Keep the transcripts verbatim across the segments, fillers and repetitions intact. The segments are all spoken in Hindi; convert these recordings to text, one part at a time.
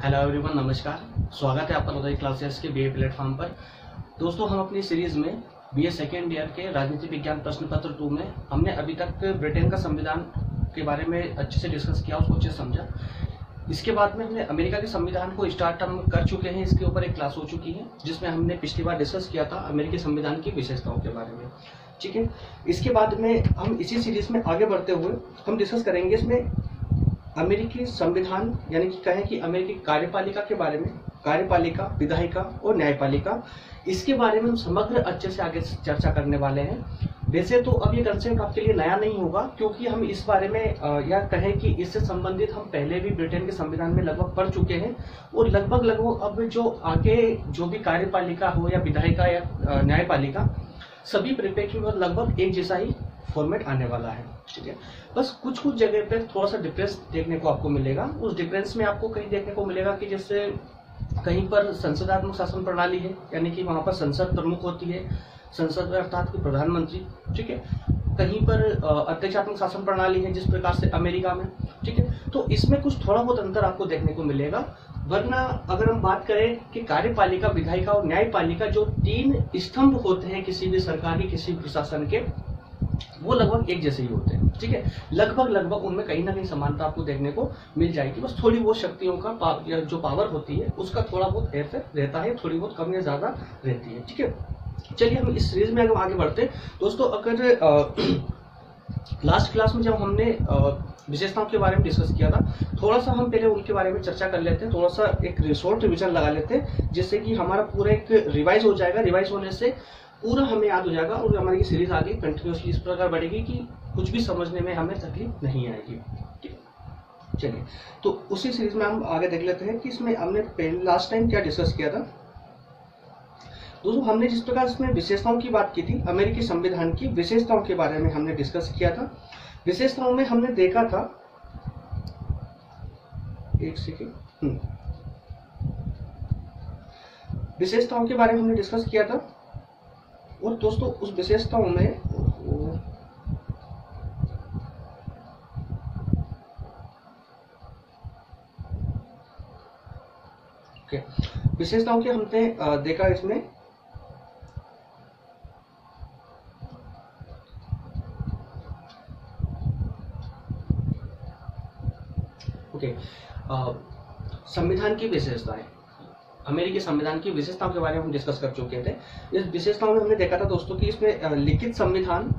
हेलो एवरीवन, नमस्कार। स्वागत है आपका नवोदय क्लासेस के बीए प्लेटफॉर्म पर। दोस्तों, हम अपनी सीरीज में बीए सेकेंड ईयर के राजनीति विज्ञान प्रश्न पत्र टू में हमने अभी तक ब्रिटेन का संविधान के बारे में अच्छे से डिस्कस किया, उसको अच्छे से समझा। इसके बाद में हमने अमेरिका के संविधान को स्टार्ट हम कर चुके हैं। इसके ऊपर एक क्लास हो चुकी है जिसमें हमने पिछली बार डिस्कस किया था अमेरिकी संविधान की विशेषताओं के बारे में। ठीक है, इसके बाद में हम इसी सीरीज में आगे बढ़ते हुए हम डिस्कस करेंगे इसमें अमेरिकी संविधान यानी कि कहें कि अमेरिकी कार्यपालिका के बारे में, कार्यपालिका, विधायिका और न्यायपालिका, इसके बारे में हम समग्र अच्छे से आगे चर्चा करने वाले हैं। वैसे तो अब ये कंसेप्ट आपके लिए नया नहीं होगा, क्योंकि हम इस बारे में या कहें कि इससे संबंधित हम पहले भी ब्रिटेन के संविधान में लगभग पढ़ चुके हैं और लगभग लगभग अब जो आगे जो भी कार्यपालिका हो या विधायिका या न्यायपालिका, सभी परिप्रेक्ष्य में लगभग एक जैसा ही फॉर्मेट आने वाला है। ठीक है, बस कुछ कुछ जगह पे थोड़ा सा डिफरेंस देखने को आपको मिलेगा। उस डिफरेंस में आपको कहीं देखने को मिलेगा कि जैसे कहीं पर संसदात्मक शासन प्रणाली है, यानी कि वहां पर संसद प्रमुख होती है, संसद अर्थात कि प्रधानमंत्री। ठीक है, कहीं पर अध्यक्षात्मक शासन प्रणाली है जिस प्रकार से अमेरिका में। ठीक है, तो इसमें कुछ थोड़ा बहुत अंतर आपको देखने को मिलेगा। वरना अगर हम बात करें कि कार्यपालिका, विधायिका और न्यायपालिका, जो तीन स्तंभ होते हैं किसी भी सरकार के, किसी प्रशासन के, वो लगभग एक जैसे ही होते हैं। ठीक है, लगभग लगभग उनमें कहीं ना कहीं समानता आपको देखने को मिल जाएगी। बस थोड़ी बहुत शक्तियों का पा, जो पावर होती है उसका थोड़ा बहुत हेरफेर रहता है, थोड़ी बहुत कम या ज्यादा रहती है। ठीक है, चलिए हम इस सीरीज में अगर आगे बढ़ते दोस्तों, अगर लास्ट क्लास में जब हमने विशेषताओं के बारे में डिस्कस किया था, थोड़ा सा हम पहले उनके बारे में चर्चा कर लेते हैं, थोड़ा सा एक शॉर्ट रिविजन लगा लेते हैं, जिससे कि हमारा पूरा एक रिवाइज हो जाएगा। रिवाइज होने से पूरा हमें याद हो जाएगा और हमारी सीरीज आगे कंटिन्यूसली इस प्रकार बढ़ेगी कि कुछ भी समझने में हमें तकलीफ नहीं आएगी। चलिए, तो उसी सीरीज में हम आगे देख लेते हैं कि इसमें हमने पहले लास्ट टाइम क्या डिस्कस किया था। दोस्तों, हमने जिस प्रकार इसमें विशेषताओं की बात की थी, अमेरिकी संविधान की विशेषताओं के बारे में हमने डिस्कस किया था। विशेषताओं में हमने देखा था, एक सेकेंड, विशेषताओं के बारे में हमने डिस्कस किया था। और दोस्तों, उस विशेषताओं में ओके विशेषताओं के हमने देखा इसमें ओके संविधान की विशेषताएं, अमेरिकी संविधान की विशेषताओं के बारे में हम डिस्कस कर चुके थे। इस विशेषताओं में हमने देखा था दोस्तों कि इसमें लिखित संविधान,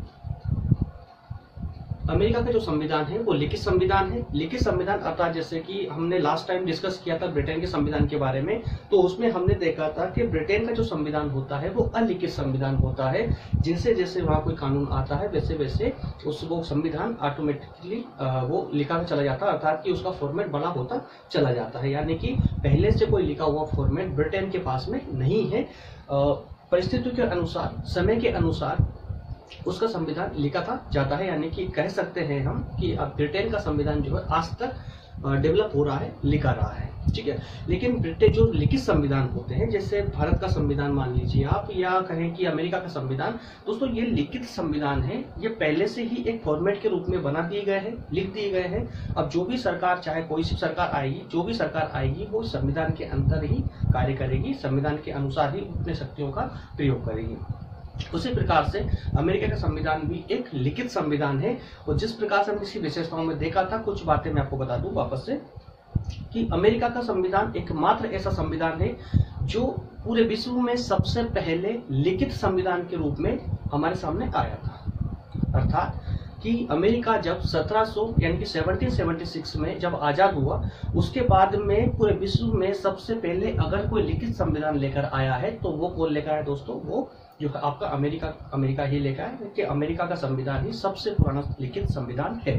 अमेरिका का जो संविधान है वो लिखित संविधान है। लिखित संविधान अर्थात जैसे कि हमने लास्ट टाइम डिस्कस किया था ब्रिटेन के संविधान के बारे में, तो उसमें हमने देखा था कि ब्रिटेन का जो संविधान होता है वो अलिखित संविधान होता है, जिनसे जैसे वहां कोई कानून आता है वैसे वैसे उस वो संविधान ऑटोमेटिकली वो लिखा चला जाता है, अर्थात कि उसका फॉर्मेट बड़ा होता चला जाता है। यानी कि पहले से कोई लिखा हुआ फॉर्मेट ब्रिटेन के पास में नहीं है। परिस्थितियों के अनुसार, समय के अनुसार उसका संविधान लिखा था जाता है। यानी कि कह सकते हैं हम कि अब ब्रिटेन का संविधान जो है आज तक डेवलप हो रहा है, लिखा रहा है। ठीक है, लेकिन ब्रिटेन जो लिखित संविधान होते हैं, जैसे भारत का संविधान मान लीजिए आप, या कहें कि अमेरिका का संविधान, दोस्तों ये लिखित संविधान है। ये पहले से ही एक फॉर्मेट के रूप में बना दिए गए हैं, लिख दिए गए हैं। अब जो भी सरकार, चाहे कोई सी सरकार आएगी, जो भी सरकार आएगी वो संविधान के अंदर ही कार्य करेगी, संविधान के अनुसार ही अपने शक्तियों का प्रयोग करेगी। उसी प्रकार से अमेरिका का संविधान भी एक लिखित संविधान है। और जिस प्रकार से हम इसकी विशेषताओं में देखा था, कुछ बातें मैं आपको बता दूं वापस से, कि अमेरिका का संविधान एकमात्र ऐसा संविधान है जो पूरे विश्व में सबसे पहले लिखित संविधान के रूप में हमारे सामने आया था। अर्थात कि अमेरिका जब सत्रह सौ यानी कि सत्रह सौ छिहत्तर में जब आजाद हुआ, उसके बाद में पूरे विश्व में सबसे पहले अगर कोई लिखित संविधान लेकर आया है तो वो कौन लेकर आया दोस्तों? वो जो आपका अमेरिका अमेरिका ही लेकर है, कि अमेरिका का संविधान ही सबसे पुराना लिखित संविधान है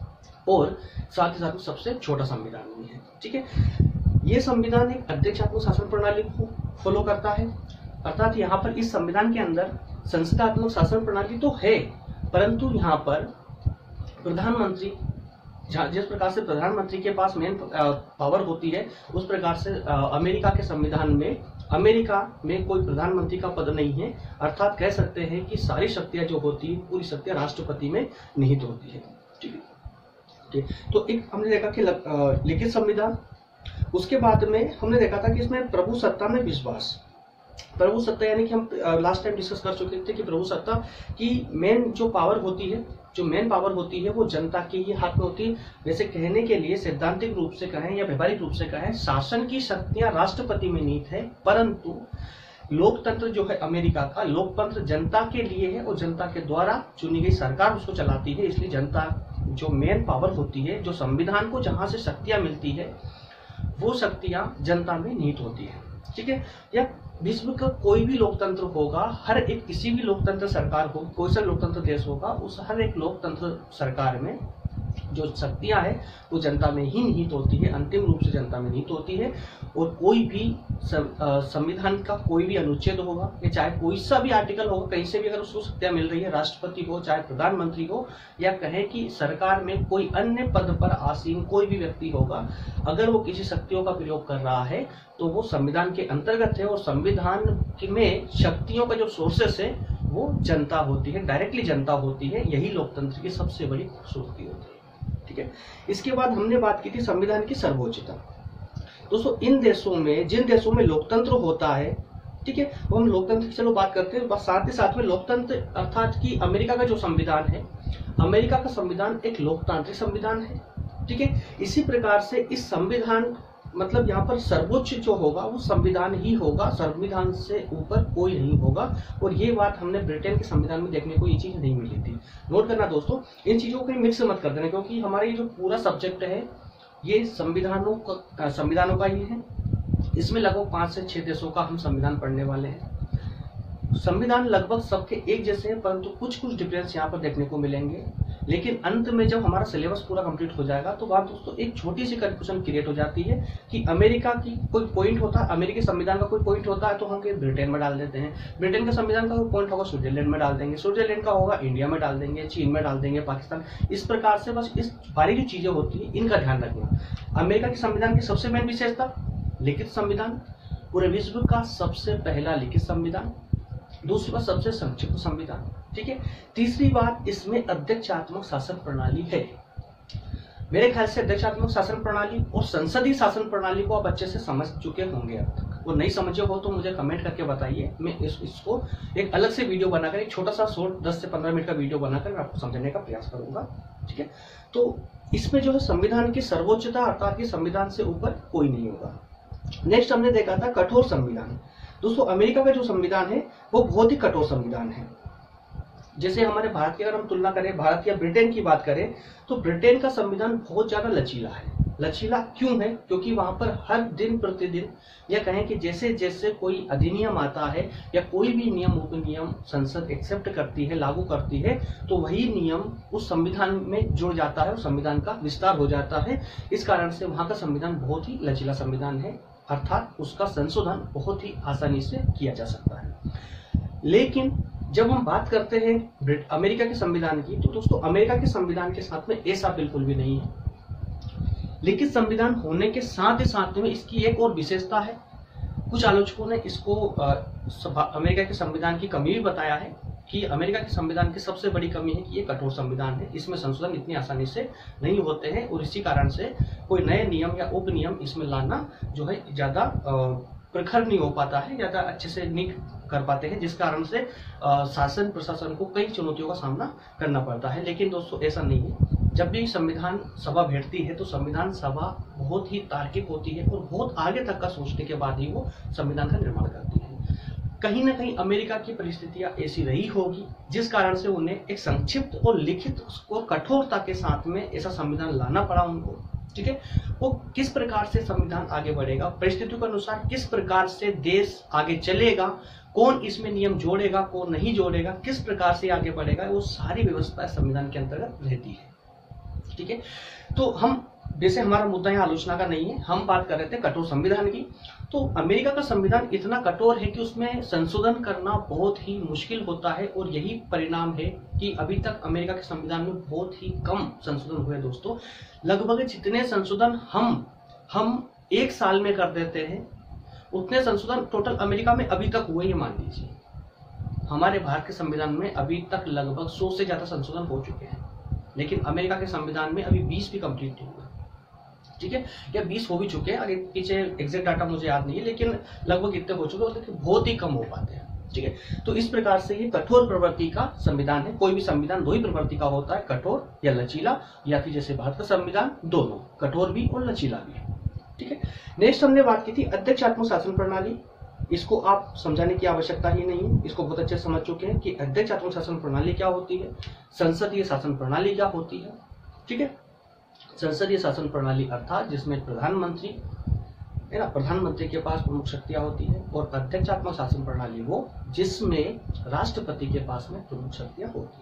और साथ ही साथ सबसे छोटा संविधान भी है। ठीक है, ये संविधान एक अध्यक्षात्मक शासन प्रणाली को फॉलो करता है। अर्थात यहाँ पर इस संविधान के अंदर संसदात्मक शासन प्रणाली तो है, परंतु यहाँ पर प्रधानमंत्री, जिस प्रकार से प्रधानमंत्री के पास मेन पावर होती है, उस प्रकार से अमेरिका के संविधान में अमेरिका में कोई प्रधानमंत्री का पद नहीं है। अर्थात कह सकते हैं कि सारी शक्तियां जो होती है, पूरी शक्तियां राष्ट्रपति में निहित होती है। ठीक है, तो एक हमने देखा कि लिखित संविधान, उसके बाद में हमने देखा था कि इसमें प्रभु सत्ता में विश्वास, प्रभु सत्ता यानी कि हम लास्ट टाइम डिस्कस कर चुके थे कि प्रभु सत्ता की मेन जो पावर होती है, जो मेन पावर होती है वो जनता के ही हाथ में होती है। वैसे कहने के लिए सैद्धांतिक रूप से कहें या व्यवहारिक रूप से कहें, शासन की शक्तियां राष्ट्रपति में निहित है, परंतु लोकतंत्र जो है अमेरिका का, लोकतंत्र जनता के लिए है और जनता के द्वारा चुनी गई सरकार उसको चलाती है। इसलिए जनता जो मेन पावर होती है, जो संविधान को जहां से शक्तियां मिलती है, वो शक्तियां जनता में निहित होती है। ठीक है, या विश्व का कोई भी लोकतंत्र होगा, हर एक किसी भी लोकतंत्र सरकार हो, कोई सा लोकतंत्र देश होगा, उस हर एक लोकतंत्र सरकार में जो शक्तियां है वो जनता में ही निहित होती है, अंतिम रूप से जनता में निहित होती है। और कोई भी संविधान का कोई भी अनुच्छेद होगा, या चाहे कोई सा भी आर्टिकल होगा, कहीं से भी अगर उसको शक्तियां मिल रही है, राष्ट्रपति हो चाहे प्रधानमंत्री हो, या कहें कि सरकार में कोई अन्य पद पर आसीन कोई भी व्यक्ति होगा, अगर वो किसी शक्तियों का प्रयोग कर रहा है तो वो संविधान के अंतर्गत है। और संविधान में शक्तियों का जो सोर्सेस है वो जनता होती है, डायरेक्टली जनता होती है। यही लोकतंत्र की सबसे बड़ी खूबसूरती होती है। ठीक है, इसके बाद हमने बात की थी संविधान की सर्वोच्चता। दोस्तों, इन देशों में, जिन देशों में लोकतंत्र होता है, ठीक है, वो हम लोकतंत्र की चलो बात करते हैं, बस साथ ही साथ में लोकतंत्र अर्थात कि अमेरिका का जो संविधान है, अमेरिका का संविधान एक लोकतांत्रिक संविधान है। ठीक है, इसी प्रकार से इस संविधान मतलब यहाँ पर सर्वोच्च जो होगा वो संविधान ही होगा, संविधान से ऊपर कोई नहीं होगा। और ये बात हमने ब्रिटेन के संविधान में देखने को ये चीज नहीं मिली थी। नोट करना दोस्तों, इन चीजों को मिक्स मत कर देना, क्योंकि हमारा ये जो पूरा सब्जेक्ट है ये संविधानों का संविधानों का ही है। इसमें लगभग पांच से छह देशों का हम संविधान पढ़ने वाले हैं। संविधान लगभग सबके एक जैसे हैं, परंतु कुछ कुछ डिफरेंस यहाँ पर देखने को मिलेंगे। लेकिन अंत में जब हमारा सिलेबस पूरा कंप्लीट हो जाएगा तो बात दोस्तों एक छोटी सी कंफ्यूजन क्रिएट हो जाती है कि अमेरिका की कोई पॉइंट होता है, अमेरिकी संविधान का कोई पॉइंट होता है तो हम ब्रिटेन में डाल देते हैं, ब्रिटेन का संविधान का कोई पॉइंट होगा स्विट्जरलैंड में डाल देंगे, स्विट्जरलैंड का होगा इंडिया में डाल देंगे, चीन में डाल देंगे, पाकिस्तान। इस प्रकार से बस इस बारी जो चीजें होती है इनका ध्यान रखना। अमेरिका के संविधान की सबसे मेन विशेषता लिखित संविधान, पूरे विश्व का सबसे पहला लिखित संविधान, दूसरी बात सबसे संक्षिप्त संविधान। ठीक है, तीसरी बात इसमें अध्यक्षात्मक शासन प्रणाली है। मेरे ख्याल से अध्यक्षात्मक शासन प्रणाली और संसदीय शासन प्रणाली को आप अच्छे से समझ चुके होंगे अब तक। वो नहीं समझे हो तो मुझे कमेंट करके बताइए, मैं इस, इसको एक अलग से वीडियो बनाकर, एक छोटा सा शॉर्ट दस से पंद्रह मिनट का वीडियो बनाकर मैं आपको समझने का प्रयास करूंगा। ठीक है, तो इसमें जो है संविधान की सर्वोच्चता अर्थात कि संविधान से ऊपर कोई नहीं होगा। नेक्स्ट हमने देखा था कठोर संविधान। दोस्तों, अमेरिका का जो संविधान है वो बहुत ही कठोर संविधान है। जैसे हमारे भारत की अगर हम तुलना करें, भारत या ब्रिटेन की बात करें, तो ब्रिटेन का संविधान बहुत ज्यादा लचीला है। लचीला क्यों है? क्योंकि वहां पर हर दिन प्रतिदिन, या कहें कि जैसे जैसे कोई अधिनियम आता है या कोई भी नियम उपनियम संसद एक्सेप्ट करती है, लागू करती है, तो वही नियम उस संविधान में जुड़ जाता है और संविधान का विस्तार हो जाता है। इस कारण से वहां का संविधान बहुत ही लचीला संविधान है, अर्थात उसका संशोधन बहुत ही आसानी से किया जा सकता है। लेकिन जब हम बात करते हैं अमेरिका के संविधान की, तो दोस्तों अमेरिका के संविधान के साथ में ऐसा बिल्कुल भी नहीं है। लिखित संविधान होने के साथ ही साथ में इसकी एक और विशेषता है। कुछ आलोचकों ने इसको अमेरिका के संविधान की कमी भी बताया है कि अमेरिका के संविधान की सबसे बड़ी कमी है कि ये कठोर संविधान है, इसमें संशोधन इतनी आसानी से नहीं होते हैं और इसी कारण से कोई नए नियम या उप नियम इसमें लाना जो है ज्यादा प्रखर नहीं हो पाता है, ज्यादा अच्छे से नहीं कर पाते हैं, जिस कारण से आ, शासन प्रशासन को कई चुनौतियों का सामना करना पड़ता है। लेकिन दोस्तों ऐसा नहीं है। जब भी संविधान सभा बैठती है तो संविधान सभा बहुत ही तार्किक होती है और बहुत आगे तक का सोचने के बाद ही वो संविधान का निर्माण करती है। कहीं ना कहीं अमेरिका की परिस्थितियां ऐसी रही होगी जिस कारण से उन्हें एक संक्षिप्त और लिखित उसको कठोरता के साथ में ऐसा संविधान लाना पड़ा उनको। ठीक है, वो किस प्रकार से संविधान आगे बढ़ेगा, परिस्थितियों के अनुसार किस प्रकार से देश आगे चलेगा, कौन इसमें नियम जोड़ेगा कौन नहीं जोड़ेगा, किस प्रकार से आगे बढ़ेगा, वो सारी व्यवस्था संविधान के अंतर्गत रहती है। ठीक है, तो हम जैसे हमारा मुद्दा यहाँ आलोचना का नहीं है, हम बात कर रहे थे कठोर संविधान की। तो अमेरिका का संविधान इतना कठोर है कि उसमें संशोधन करना बहुत ही मुश्किल होता है और यही परिणाम है कि अभी तक अमेरिका के संविधान में बहुत ही कम संशोधन हुए। दोस्तों, लगभग जितने संशोधन हम हम एक साल में कर देते हैं उतने संशोधन टोटल अमेरिका में अभी तक हुए ही मान लीजिए। हमारे भारत के संविधान में अभी तक लगभग सौ से ज्यादा संशोधन हो चुके हैं, लेकिन अमेरिका के संविधान में अभी बीस भी कंप्लीट नहीं हुआ। ठीक है, या बीस हो भी चुके हैं, आगे पीछे एग्जैक्ट डाटा मुझे याद नहीं है, लेकिन लगभग इतने हो चुके हैं, लेकिन बहुत ही कम हो पाते हैं। ठीक है, तो इस प्रकार से ये कठोर प्रवृत्ति का संविधान है। कोई भी संविधान दो ही प्रवृत्ति का होता है, कठोर या लचीला, या फिर जैसे भारत का संविधान दोनों कठोर भी और लचीला भी है। ठीक है, नेक्स्ट हमने बात की थी अध्यक्षात्मक शासन प्रणाली। इसको आप समझाने की आवश्यकता ही नहीं है, इसको बहुत अच्छे समझ चुके हैं कि अध्यक्षात्मक शासन प्रणाली क्या होती है, संसदीय शासन प्रणाली क्या होती है। ठीक है, संसदीय शासन प्रणाली अर्थात जिसमें प्रधानमंत्री है ना, प्रधानमंत्री के पास प्रमुख शक्तियां होती है, और अध्यक्षात्मक शासन प्रणाली वो जिसमें राष्ट्रपति के पास में प्रमुख शक्तियां होती है।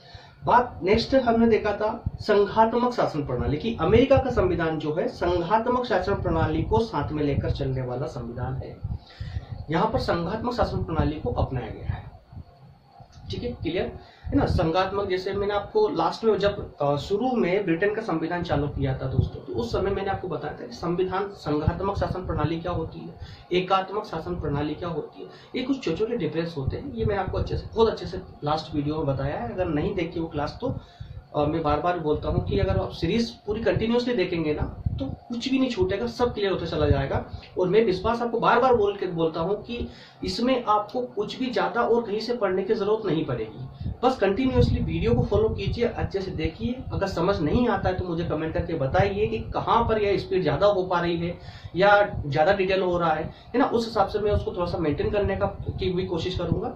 बात नेक्स्ट हमने देखा था संघात्मक शासन प्रणाली की। अमेरिका का संविधान जो है संघात्मक शासन प्रणाली को साथ में लेकर चलने वाला संविधान है। यहाँ पर संघात्मक शासन प्रणाली को अपनाया गया है। ठीक है, क्लियर है ना। संघात्मक, जैसे मैंने आपको लास्ट में जब शुरू में ब्रिटेन का संविधान चालू किया था दोस्तों, तो उस समय मैंने आपको बताया था कि संविधान संघात्मक शासन प्रणाली क्या होती है, एकात्मक शासन प्रणाली क्या होती है, ये कुछ छोटे छोटे डिफरेंस होते हैं। ये मैंने आपको अच्छे से बहुत अच्छे से लास्ट वीडियो में बताया है। अगर नहीं देखी वो क्लास तो और मैं बार बार बोलता हूँ कि अगर आप सीरीज पूरी कंटिन्यूसली देखेंगे ना तो कुछ भी नहीं छूटेगा, सब क्लियर होते चला जाएगा। और मैं विश्वास आपको बार बार बोल के बोलता हूँ कि इसमें आपको कुछ भी ज्यादा और कहीं से पढ़ने की जरूरत नहीं पड़ेगी। बस कंटिन्यूसली वीडियो को फॉलो कीजिए, अच्छे से देखिए। अगर समझ नहीं आता है तो मुझे कमेंट करके बताइए कि कहाँ पर यह स्पीड ज्यादा हो पा रही है या ज्यादा डिटेल हो रहा है है ना। उस हिसाब से मैं उसको थोड़ा सा मेंटेन करने का की भी कोशिश करूंगा।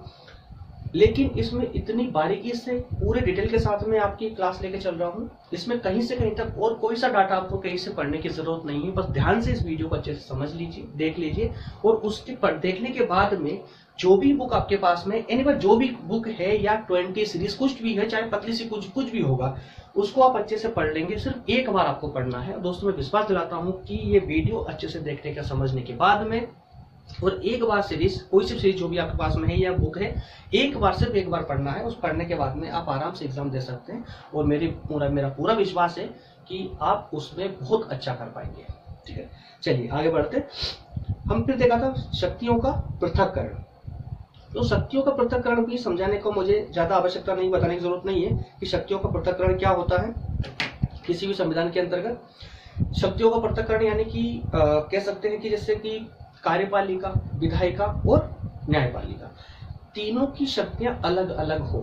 लेकिन इसमें इतनी बारीकी से पूरे डिटेल के साथ में आपकी क्लास लेके चल रहा हूँ, इसमें कहीं से कहीं तक और कोई सा डाटा आपको कहीं से पढ़ने की जरूरत नहीं है। बस ध्यान से इस वीडियो को अच्छे से समझ लीजिए, देख लीजिए, और उसके देखने के बाद में जो भी बुक आपके पास में एनी बार जो भी बुक है या ट्वेंटी सीरीज कुछ भी है, चाहे पतली सी कुछ कुछ भी होगा, उसको आप अच्छे से पढ़ लेंगे। सिर्फ एक बार आपको पढ़ना है। दोस्तों मैं विश्वास दिलाता हूँ कि ये वीडियो अच्छे से देखने का समझने के बाद में, और एक बार सीरीज कोई सी सीरीज जो भी आपके पास में है या बुक है, एक बार सिर्फ एक बार पढ़ना है। उस पढ़ने के बाद में आप आराम से एग्जाम दे सकते हैं, और मेरी पूरा मेरा पूरा विश्वास है कि आप उसमें बहुत अच्छा कर पाएंगे। ठीक है, चलिए आगे बढ़ते। हम फिर देखा था शक्तियों का पृथक्करण। तो शक्तियों का पृथक्करण भी समझाने को मुझे ज्यादा आवश्यकता नहीं, बताने की जरूरत नहीं है कि शक्तियों का पृथक्करण क्या होता है किसी भी संविधान के अंतर्गत। शक्तियों का पृथक्करण यानी कि कह सकते हैं कि जैसे कि कार्यपालिका, विधायिका और न्यायपालिका, तीनों की शक्तियां अलग अलग हो।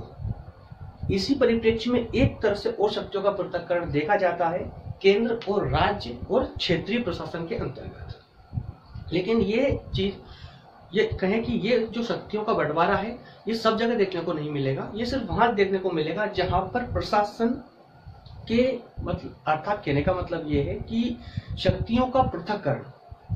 इसी परिप्रेक्ष्य में एक तरह से और शक्तियों का पृथक्करण देखा जाता है केंद्र और राज्य और क्षेत्रीय प्रशासन के अंतर्गत। लेकिन ये चीज ये कहें कि ये जो शक्तियों का बंटवारा है ये सब जगह देखने को नहीं मिलेगा। ये सिर्फ वहां देखने को मिलेगा जहां पर प्रशासन के मतलब, अर्थात कहने का मतलब ये है कि शक्तियों का पृथक्करण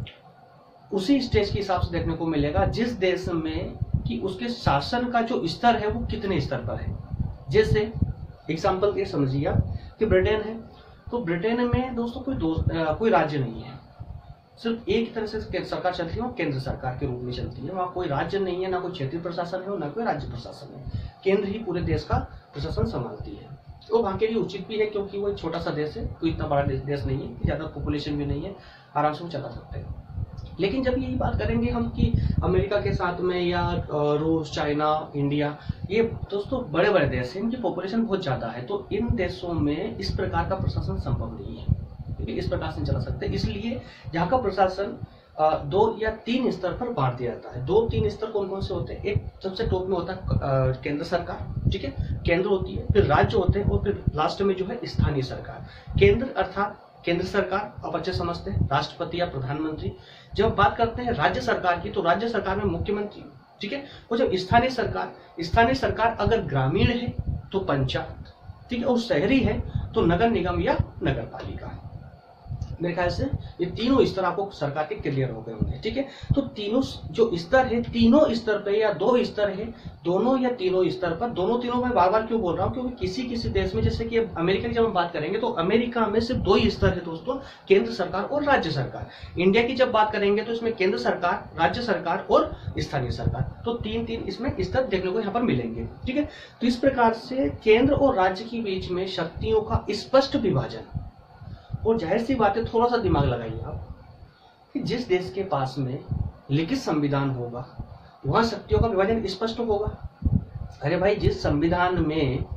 उसी स्टेज के हिसाब से देखने को मिलेगा जिस देश में कि उसके शासन का जो स्तर है वो कितने स्तर पर है। जैसे एग्जांपल ये समझिए कि ब्रिटेन है, तो ब्रिटेन में दोस्तों कोई दो, आ, कोई राज्य नहीं है, सिर्फ एक तरह से सरकार चलती है, केंद्र सरकार के रूप में चलती है। वहाँ कोई राज्य नहीं है, ना कोई क्षेत्रीय प्रशासन है और ना कोई राज्य प्रशासन है। केंद्र ही पूरे देश का प्रशासन संभालती है। तो वहाँ के लिए उचित भी है क्योंकि वो एक छोटा सा देश है, कोई इतना बड़ा देश नहीं है, ज्यादा पॉपुलेशन भी नहीं है, आराम से वो चला सकते हैं। लेकिन जब यही बात करेंगे हम कि अमेरिका के साथ में या रूस, चाइना, इंडिया, ये दोस्तों बड़े बड़े देश हैं, इनकी पॉपुलेशन बहुत ज्यादा है, तो इन देशों में इस प्रकार का प्रशासन संभव नहीं है, क्योंकि इस प्रकार से चला सकते। इसलिए यहाँ का प्रशासन दो या तीन स्तर पर बांट दिया जाता है। दो तीन स्तर कौन कौन से होते हैं? एक सबसे टॉप में होता है केंद्र सरकार, ठीक है, केंद्र होती है, फिर राज्य होते हैं और फिर लास्ट में जो है स्थानीय सरकार। केंद्र अर्थात केंद्र सरकार आप अच्छे समझते हैं, राष्ट्रपति या प्रधानमंत्री। जब बात करते हैं राज्य सरकार की, तो राज्य सरकार में मुख्यमंत्री, ठीक है। और जब स्थानीय सरकार, स्थानीय सरकार अगर ग्रामीण है तो पंचायत, ठीक है, और शहरी है तो नगर निगम या नगर पालिका। मेरे ख्याल से ये तीनों स्तर आपको सरकार के क्लियर हो गए होंगे, ठीक है। तो तीनों जो स्तर है, तीनों स्तर पे या दो स्तर है, दोनों या तीनों स्तर पर, दोनों तीनों में बार बार क्यों बोल रहा हूँ, क्योंकि किसी किसी देश में, जैसे कि अमेरिका की जब हम बात करेंगे तो अमेरिका में सिर्फ दो ही स्तर है दोस्तों, केंद्र सरकार और राज्य सरकार। इंडिया की जब बात करेंगे तो इसमें केंद्र सरकार, राज्य सरकार और स्थानीय सरकार, तो तीन तीन इसमें स्तर देखने को यहाँ पर मिलेंगे, ठीक है। तो इस प्रकार से केंद्र और राज्य के बीच में शक्तियों का स्पष्ट विभाजन। और जाहिर सी बात है, थोड़ा सा दिमाग लगाइए आप कि जिस देश के पास में लिखित संविधान होगा वहां शक्तियों का विभाजन स्पष्ट होगा। अरे भाई, जिस संविधान में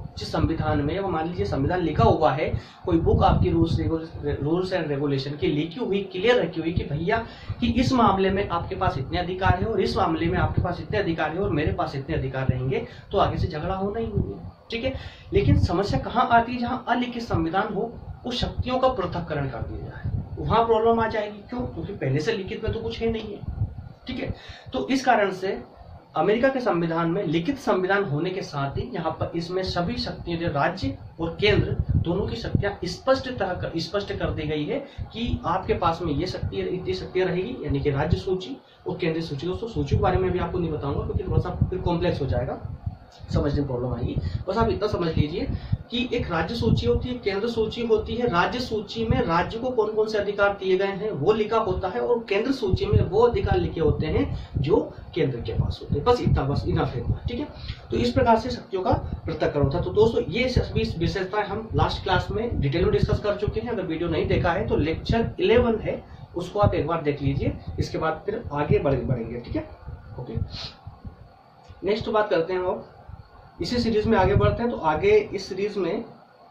जिस संविधान में, वो मान लीजिए संविधान लिखा हुआ है, कोई बुक आपकी रूल्स रूल्स एंड रेगुलेशन की लिखी हुई, क्लियर रखी हुई कि भैया कि इस मामले में आपके पास इतने अधिकार है और इस मामले में आपके पास इतने अधिकार है और मेरे पास इतने अधिकार रहेंगे, तो आगे से झगड़ा होना ही नहीं है, ठीक है। लेकिन समस्या कहाँ आती है, जहाँ अलिखित संविधान हो, उस शक्तियों का पृथक्करण कर दिया जाए, वहां प्रॉब्लम आ जाएगी। क्यों? क्योंकि पहले से लिखित में तो कुछ है नहीं है, ठीक है। तो इस कारण से अमेरिका के संविधान में लिखित संविधान होने के साथ ही यहाँ पर इसमें सभी शक्तियां, जो राज्य और केंद्र दोनों की शक्तियां स्पष्ट तरह स्पष्ट कर दी गई है कि आपके पास में ये शक्ति, इतनी शक्तियां रहेगी, यानी कि राज्य सूची और केंद्रीय सूची। दोस्तों सूची के बारे में भी आपको नहीं बताऊंगा क्योंकि थोड़ा सा फिर कॉम्प्लेक्स हो जाएगा, समझने में प्रॉब्लम आएगी। बस आप इतना समझ लीजिए कि एक राज्य सूची होती है, केंद्र सूची होती है। राज्य सूची में राज्य को कौन कौन से अधिकार दिए गए हैं वो लिखा होता है, और केंद्र सूची में वो अधिकार लिखे होते हैं जो केंद्र के पास होते हैं। बस इतना, बस इनफ है, ठीक है। तो इस प्रकार से शक्तियों का पृथक्करण होता है। तो दोस्तों ये सभी विशेषताएं हम लास्ट क्लास में डिटेल में डिस्कस कर चुके हैं। अगर वीडियो नहीं देखा है तो लेक्चर इलेवन है, उसको आप एक बार देख लीजिए, इसके बाद फिर आगे बढ़ेंगे, ठीक है। ओके, नेक्स्ट बात करते हैं हम इसी सीरीज में आगे बढ़ते हैं। तो आगे इस सीरीज में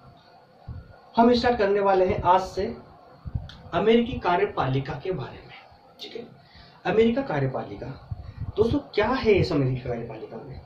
हम स्टार्ट करने वाले हैं आज से अमेरिकी कार्यपालिका के बारे में, ठीक है। अमेरिका कार्यपालिका, दोस्तों क्या है इस अमेरिकी कार्यपालिका में?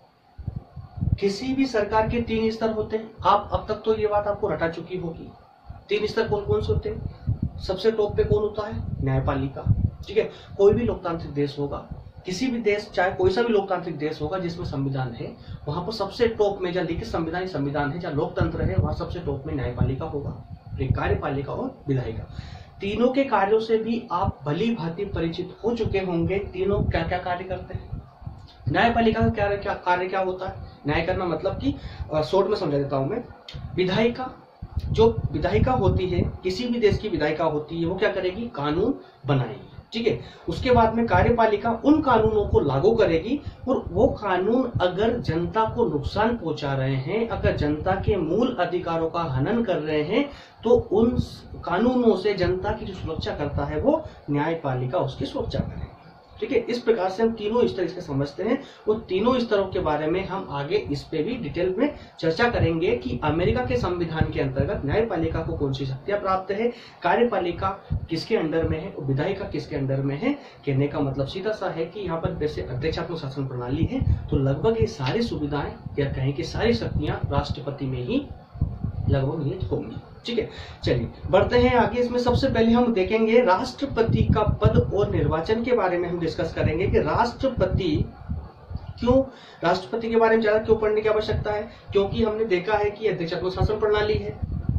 किसी भी सरकार के तीन स्तर होते हैं। आप अब तक तो ये बात आपको रटा चुकी होगी। तीन स्तर कौन कौन से होते हैं? सबसे टॉप पे कौन होता है? न्यायपालिका, ठीक है। कोई भी लोकतांत्रिक देश होगा, किसी भी देश, चाहे कोई सा भी लोकतांत्रिक देश होगा जिसमें संविधान है, वहां पर सबसे टॉप में जहाँ लिखित संविधान संविधान है, जहाँ लोकतंत्र है, वहां सबसे टॉप में न्यायपालिका होगा, कार्यपालिका और विधायिका। तीनों के कार्यों से भी आप भली भांति परिचित हो चुके होंगे। तीनों क्या क्या कार्य करते हैं? न्यायपालिका का क्या क्या कार्य क्या होता है? न्याय करना मतलब कि शॉर्ट में समझा देता हूं मैं। विधायिका, जो विधायिका होती है, किसी भी देश की विधायिका होती है, वो क्या करेगी? कानून बनाएगी, ठीक है। उसके बाद में कार्यपालिका उन कानूनों को लागू करेगी, और वो कानून अगर जनता को नुकसान पहुंचा रहे हैं, अगर जनता के मूल अधिकारों का हनन कर रहे हैं, तो उन कानूनों से जनता की जो सुरक्षा करता है वो न्यायपालिका उसकी सुरक्षा करेगी, ठीक है। इस प्रकार से हम तीनों स्तर इसके समझते हैं, और तीनों स्तरों के बारे में हम आगे इस पे भी डिटेल में चर्चा करेंगे कि अमेरिका के संविधान के अंतर्गत न्यायपालिका को कौन सी शक्तियां प्राप्त है, कार्यपालिका किसके अंडर में है और विधायिका किसके अंडर में है। कहने का मतलब सीधा सा है कि यहाँ पर वैसे अध्यक्षात्मक शासन प्रणाली है, तो लगभग ये सारी सुविधाएं या कहें कि सारी शक्तियां राष्ट्रपति में ही लगभग ये होंगी, ठीक है। चलिए बढ़ते हैं आगे। इसमें सबसे पहले हम देखेंगे राष्ट्रपति का पद और निर्वाचन के बारे में हम डिस्कस करेंगे कि राष्ट्रपति क्यों, राष्ट्रपति के बारे में ज्यादा क्यों पढ़ने की आवश्यकता है? क्योंकि हमने देखा है कि अध्यक्षात्मक शासन प्रणाली है,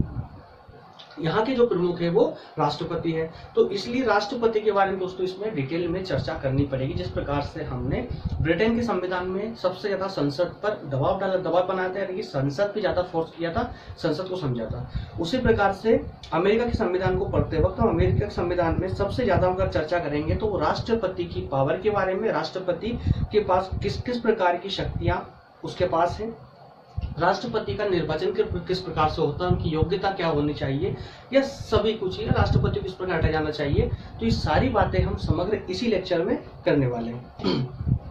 यहाँ के जो प्रमुख है वो राष्ट्रपति है, तो इसलिए राष्ट्रपति के बारे में दोस्तों इसमें डिटेल में चर्चा करनी पड़ेगी। जिस प्रकार से हमने ब्रिटेन के संविधान में सबसे ज्यादा संसद पर दबाव डाला, दबाव बनाया था, यानी कि संसद पे ज्यादा फोर्स किया था, संसद को समझा था, उसी प्रकार से अमेरिका के संविधान को पढ़ते वक्त हम अमेरिका के संविधान में सबसे ज्यादा अगर चर्चा करेंगे तो वो राष्ट्रपति की पावर के बारे में, राष्ट्रपति के पास किस किस प्रकार की शक्तियां उसके पास है, राष्ट्रपति का निर्वाचन किस प्रकार से होता है, उनकी योग्यता क्या होनी चाहिए, यह सभी कुछ है, राष्ट्रपति को किस प्रकार हटाया जाना चाहिए। तो ये सारी बातें हम समग्र इसी लेक्चर में करने वाले हैं।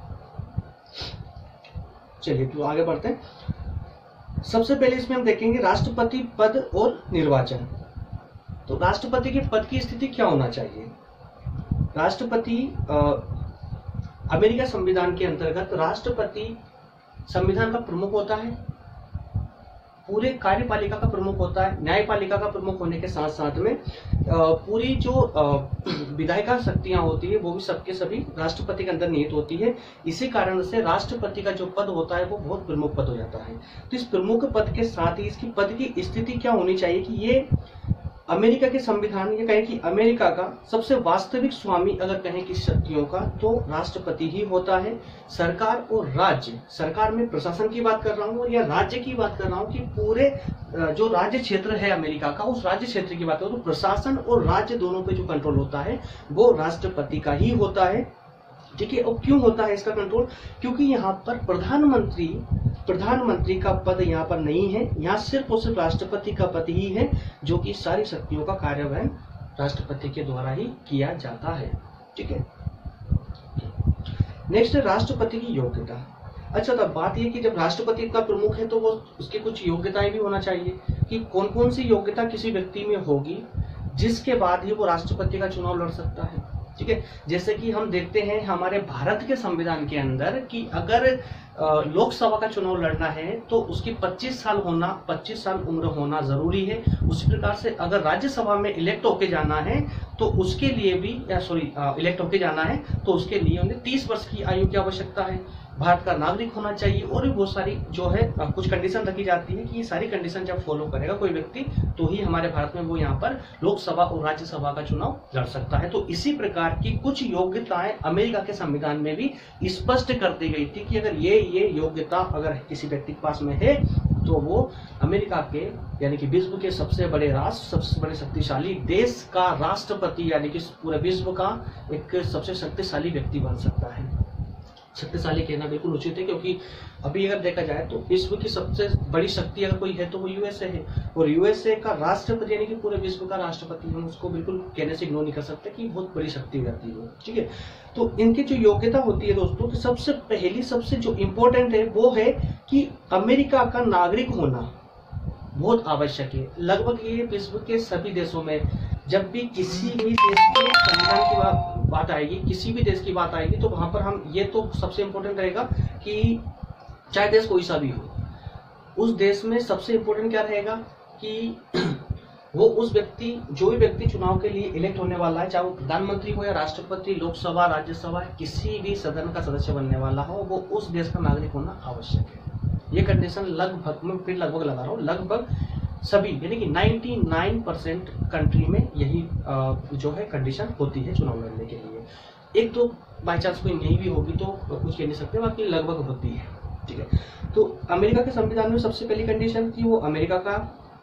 चलिए तो आगे बढ़ते हैं। सबसे पहले इसमें हम देखेंगे राष्ट्रपति पद और निर्वाचन। तो राष्ट्रपति के पद की स्थिति क्या होना चाहिए? राष्ट्रपति अमेरिका संविधान के अंतर्गत राष्ट्रपति संविधान का प्रमुख होता है, पूरे कार्यपालिका का प्रमुख होता है, न्यायपालिका का प्रमुख होने के साथ साथ में पूरी जो विधायिका शक्तियां होती है वो भी सबके सभी राष्ट्रपति के अंदर निहित होती है। इसी कारण से राष्ट्रपति का जो पद होता है वो बहुत प्रमुख पद हो जाता है। तो इस प्रमुख पद के साथ ही इसकी पद की स्थिति क्या होनी चाहिए कि ये अमेरिका के संविधान, ये कहें कि अमेरिका का सबसे वास्तविक स्वामी अगर कहें कि शक्तियों का, तो राष्ट्रपति ही होता है। सरकार और राज्य, सरकार में प्रशासन की बात कर रहा हूँ या राज्य की बात कर रहा हूँ कि पूरे जो राज्य क्षेत्र है अमेरिका का, उस राज्य क्षेत्र की बात करूँ तो प्रशासन और राज्य दोनों पे जो कंट्रोल होता है वो राष्ट्रपति का ही होता है, ठीक है। और क्यों होता है इसका कंट्रोल? क्योंकि यहाँ पर प्रधानमंत्री प्रधानमंत्री का पद यहाँ पर नहीं है, यहाँ सिर्फ और सिर्फ राष्ट्रपति का पद ही है, जो कि सारी शक्तियों का कार्यान्वयन राष्ट्रपति के द्वारा ही किया जाता है, ठीक है। नेक्स्ट है राष्ट्रपति की योग्यता। अच्छा, तो बात ये कि जब राष्ट्रपति का प्रमुख है तो वो उसकी कुछ योग्यताएं भी होना चाहिए कि कौन कौन सी योग्यता किसी व्यक्ति में होगी जिसके बाद ही वो राष्ट्रपति का चुनाव लड़ सकता है। ठीक है, जैसे कि हम देखते हैं हमारे भारत के संविधान के अंदर कि अगर लोकसभा का चुनाव लड़ना है तो उसकी पच्चीस साल होना पच्चीस साल उम्र होना जरूरी है। उसी प्रकार से अगर राज्यसभा में इलेक्ट होके जाना है तो उसके लिए भी या सॉरी इलेक्ट होके जाना है तो उसके लिए उन्हें तीस वर्ष की आयु की आवश्यकता है। भारत का नागरिक होना चाहिए और भी बहुत सारी जो है कुछ कंडीशन रखी जाती है कि ये सारी कंडीशन जब फॉलो करेगा कोई व्यक्ति तो ही हमारे भारत में वो यहाँ पर लोकसभा और राज्यसभा का चुनाव लड़ सकता है। तो इसी प्रकार की कुछ योग्यताएं अमेरिका के संविधान में भी स्पष्ट कर दी गई थी कि अगर ये ये योग्यता अगर किसी व्यक्ति के पास में है तो वो अमेरिका के यानी कि विश्व के सबसे बड़े राष्ट्र सबसे बड़े शक्तिशाली देश का राष्ट्रपति यानी कि पूरे विश्व का एक सबसे शक्तिशाली व्यक्ति बन सकता है। शक्तिशाली कहना बिल्कुल उचित है क्योंकि अभी अगर देखा जाए तो विश्व की सबसे बड़ी शक्ति अगर कोई है तो वो यूएसए है और यूएसए का राष्ट्रपति यानी कि पूरे विश्व का राष्ट्रपति हम उसको बिल्कुल कहने से इग्नोर नहीं कर सकते कि बहुत बड़ी शक्ति हो जाती है। ठीक है, तो इनकी जो योग्यता होती है दोस्तों तो सबसे पहली सबसे जो इम्पोर्टेंट है वो है कि अमेरिका का नागरिक होना बहुत आवश्यक है। लगभग ये विश्व के सभी देशों में जब भी किसी भी देश के संविधान की बात बात आएगी किसी भी देश की बात आएगी तो वहां पर हम ये तो सबसे इम्पोर्टेंट रहेगा कि चाहे देश कोई सा भी हो उस देश में सबसे इम्पोर्टेंट क्या रहेगा कि वो उस व्यक्ति जो भी व्यक्ति चुनाव के लिए इलेक्ट होने वाला है चाहे वो प्रधानमंत्री हो या राष्ट्रपति लोकसभा राज्यसभा किसी भी सदन का सदस्य बनने वाला हो वो उस देश का नागरिक होना आवश्यक है। ये कंडीशन लगभग मैं फिर लगभग लगा रहा हूँ लगभग सभी यानी कि निन्यानवे परसेंट कंट्री में यही जो है कंडीशन होती है चुनाव लड़ने के लिए। एक तो बाई चांस कोई नहीं भी होगी तो कुछ कह नहीं सकते बाकी लगभग होती है। ठीक है, तो अमेरिका के संविधान में सबसे पहली कंडीशन थी वो अमेरिका का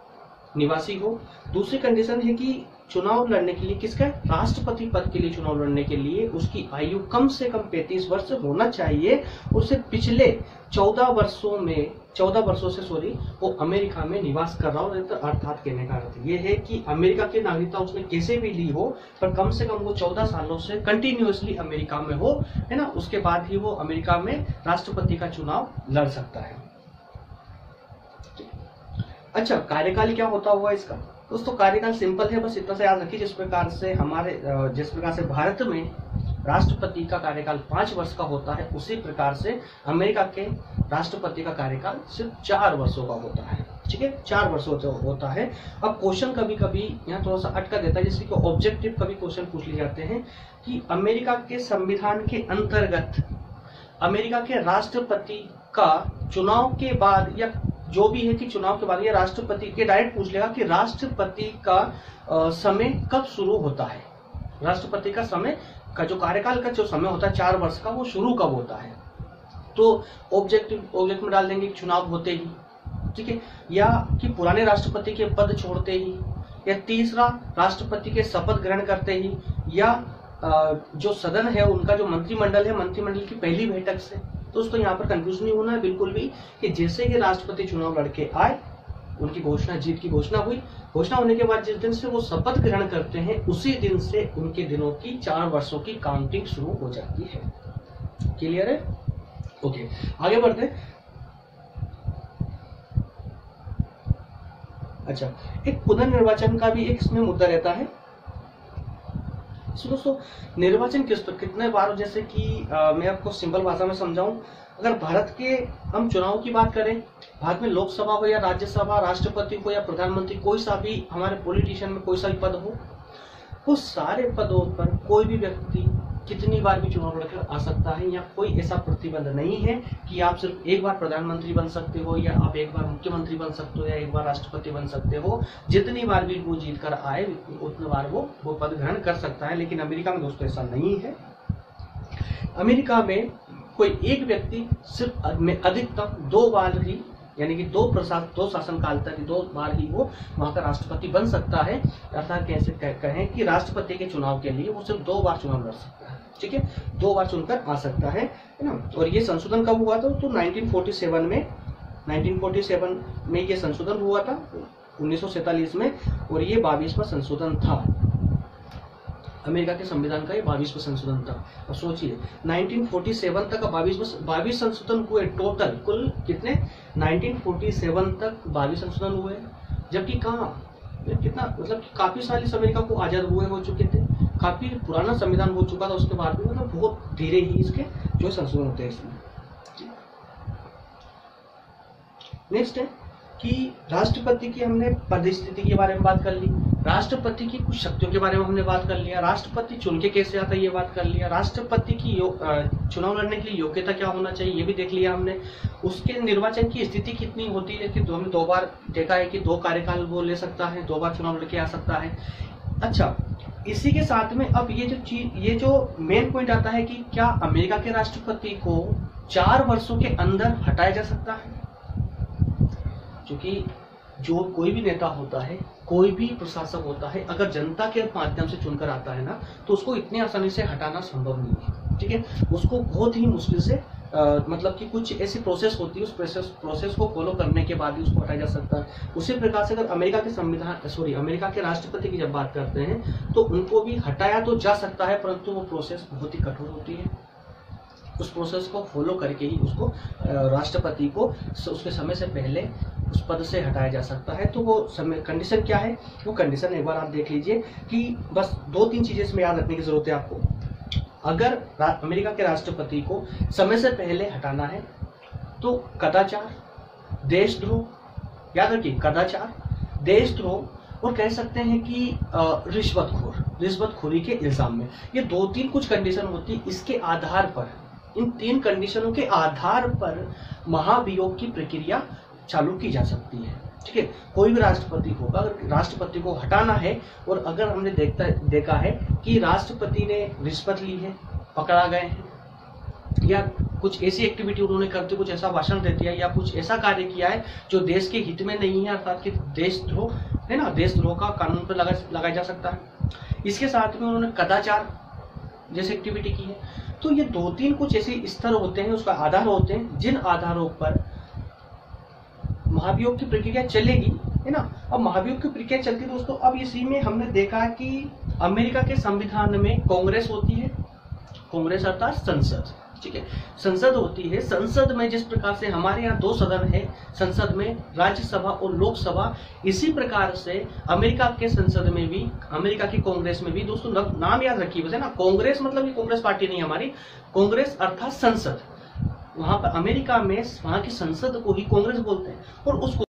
निवासी हो। दूसरी कंडीशन है कि चुनाव लड़ने के लिए किसका राष्ट्रपति पद के लिए चुनाव लड़ने के लिए उसकी आयु कम से कम पैंतीस वर्ष होना चाहिए। उसे पिछले चौदह वर्षों में चौदह वर्षों से सॉरी वो अमेरिका में निवास कर रहा हो। अर्थात कहने का अर्थ ये है कि अमेरिका की नागरिकता उसने कैसे भी ली हो पर कम से कम वो चौदह सालों से कंटिन्यूअसली अमेरिका में हो है ना, उसके बाद ही वो अमेरिका में राष्ट्रपति का चुनाव लड़ सकता है। अच्छा, कार्यकाल क्या होता हुआ इसका दोस्तों? कार्यकाल सिंपल है, बस इतना सा याद रखिए जिस प्रकार से हमारे जिस प्रकार से भारत में राष्ट्रपति का कार्यकाल पांच वर्ष का होता है उसी प्रकार से अमेरिका के राष्ट्रपति का कार्यकाल सिर्फ चार वर्षों का होता है। ठीक है, चार वर्षों का होता है। अब क्वेश्चन कभी कभी यहाँ थोड़ा सा अटका देता है जैसे कि ऑब्जेक्टिव कभी क्वेश्चन पूछ लिए जाते हैं कि अमेरिका के संविधान के अंतर्गत अमेरिका के राष्ट्रपति का चुनाव के बाद या जो भी है कि चुनाव के बाद या राष्ट्रपति के डायरेक्ट पूछ लेगा कि राष्ट्रपति का आ, समय कब शुरू होता है। राष्ट्रपति का समय का जो कार्यकाल का जो समय होता है चार वर्ष का वो शुरू कब होता है। तो ऑब्जेक्टिव ऑब्जेक्ट में डाल देंगे चुनाव होते ही, ठीक है, या कि पुराने राष्ट्रपति के पद छोड़ते ही, या तीसरा राष्ट्रपति के शपथ ग्रहण करते ही, या जो सदन है उनका जो मंत्रिमंडल है मंत्रिमंडल की पहली बैठक से। दोस्तों यहाँ पर कंफ्यूज नहीं होना है बिल्कुल भी कि जैसे ही राष्ट्रपति चुनाव लड़के आए उनकी घोषणा जीत की घोषणा हुई, घोषणा होने के बाद जिस दिन से वो शपथ ग्रहण करते हैं उसी दिन से उनके दिनों की चार वर्षों की काउंटिंग शुरू हो जाती है। क्लियर है? ओके, आगे बढ़ते हैं। अच्छा, एक पुनर्निर्वाचन का भी एक इसमें मुद्दा रहता है। दोस्तों निर्वाचन किस कितने बार, जैसे कि आ, मैं आपको सिंपल भाषा में समझाऊं, अगर भारत के हम चुनाव की बात करें, भारत में लोकसभा हो या राज्यसभा, राष्ट्रपति हो या प्रधानमंत्री, कोई सा भी हमारे पॉलिटिशियन में कोई सा भी पद हो, वो सारे पदों पर कोई भी व्यक्ति कितनी बार भी चुनाव लड़कर आ सकता है। या कोई ऐसा प्रतिबंध नहीं है कि आप सिर्फ एक बार प्रधानमंत्री बन सकते हो या आप एक बार मुख्यमंत्री बन सकते हो या एक बार राष्ट्रपति बन सकते हो। जितनी बार भी वो जीत कर आए उतनी बार वो वो पद ग्रहण कर सकता है। लेकिन अमेरिका में दोस्तों ऐसा नहीं है। अमेरिका में कोई एक व्यक्ति सिर्फ अधिकतम दो बार ही यानी कि दो प्रशासन दो शासनकाल तक दो बार ही वो वहां का राष्ट्रपति बन सकता है। अर्थात कैसे कहें कि राष्ट्रपति के चुनाव के लिए वो सिर्फ दो बार चुनाव लड़ सकता है। ठीक है, दो बार चुनकर आ सकता है ना। और ये संशोधन कब हुआ था? तो नाइनटीन फोर्टी सेवन में नाइनटीन फोर्टी सेवन में ये संशोधन हुआ था उन्नीस सौ सैतालीस में, और ये बाईसवां संशोधन था। अमेरिका के संविधान का ये बाईसवां संशोधन था। अब सोचिए नाइनटीन फोर्टी सेवन तक बाईसवां बाईस संशोधन हुए टोटल, कुल कितने, नाइनटीन फोर्टी सेवन तक बाईस संशोधन हुए, जबकि कहाँ कितना मतलब काफी साल इस अमेरिका को आजाद हुए हो चुके थे, काफी पुराना संविधान हो चुका था उसके बाद भी, मतलब बहुत धीरे ही इसके जो संशोधन होते हैं इसमें। नेक्स्ट है कि राष्ट्रपति की हमने पदस्थिति के बारे में बात कर ली, राष्ट्रपति की कुछ शक्तियों के बारे में हमने बात कर लिया, राष्ट्रपति चुन के कैसे आता है ये बात कर लिया, राष्ट्रपति की चुनाव लड़ने के लिए योग्यता क्या होना चाहिए ये भी देख लिया हमने, उसके निर्वाचन की स्थिति कितनी होती है कि हमने दो बार देखा है कि दो कार्यकाल वो ले सकता है, दो बार चुनाव लड़के आ सकता है। अच्छा, इसी के साथ में अब ये जो चीज ये जो मेन पॉइंट आता है कि क्या अमेरिका के राष्ट्रपति को चार वर्षों के अंदर हटाया जा सकता है, क्योंकि जो कोई भी नेता होता है, कोई भी प्रशासक होता है, अगर जनता के माध्यम से चुनकर आता है ना, तो उसको इतनी आसानी से हटाना संभव नहीं है, ठीक है। उसको बहुत ही मुश्किल से आ, मतलब कि कुछ ऐसी प्रोसेस होती है, उस प्रोसेस प्रोसेस को फॉलो करने के बाद ही उसको हटाया जा सकता है। उसी प्रकार से अगर अमेरिका के संविधान सॉरी अमेरिका के राष्ट्रपति की जब बात करते हैं तो उनको भी हटाया तो जा सकता है, परंतु वो प्रोसेस बहुत ही कठोर होती है। उस प्रोसेस को फॉलो करके ही उसको राष्ट्रपति को उसके समय से पहले उस पद से हटाया जा सकता है। तो वो समय कंडीशन क्या है, वो कंडीशन एक बार आप देख लीजिए कि बस दो तीन चीजें इसमें याद रखने की जरूरत है आपको। अगर अमेरिका के राष्ट्रपति को समय से पहले हटाना है तो कदाचार, देशद्रोह, याद रखिए कदाचार, देशद्रोह और कह सकते हैं कि रिश्वतखोर रिश्वतखोरी के इल्जाम में, ये दो तीन कुछ कंडीशन होती है। इसके आधार पर, इन तीन कंडीशनों के आधार पर महाभियोग की प्रक्रिया चालू की जा सकती है, ठीक है। कोई भी राष्ट्रपति होगा, अगर राष्ट्रपति को हटाना है और अगर हमने देखता देखा है कि राष्ट्रपति ने रिश्वत ली है, पकड़ा गए हैं, या कुछ ऐसी एक्टिविटी उन्होंने करते कुछ ऐसा भाषण दे दिया या कुछ ऐसा कार्य किया है जो देश के हित में नहीं है, अर्थात कि देशद्रोह है ना, देशद्रोह का कानून पर लगा लगाया जा सकता है। इसके साथ में उन्होंने कदाचार जैसी एक्टिविटी की है। तो ये दो तीन कुछ ऐसे स्तर होते हैं, उसका आधार होते हैं, जिन आधारों पर महाभियोग की प्रक्रिया चलेगी, है ना। अब महाभियोग की प्रक्रिया चलती है दोस्तों। अब इसी में हमने देखा कि अमेरिका के संविधान में कांग्रेस होती है, कांग्रेस अर्थात संसद, ठीक है, संसद होती है। संसद में जिस प्रकार से हमारे यहाँ दो सदन है, संसद में राज्यसभा और लोकसभा, इसी प्रकार से अमेरिका के संसद में भी, अमेरिका की कांग्रेस में भी दोस्तों नाम याद रखिए वैसे ना, कांग्रेस मतलब ये कांग्रेस पार्टी नहीं हमारी, कांग्रेस अर्थात संसद। वहां पर अमेरिका में वहां की संसद को ही कांग्रेस बोलते हैं और उसको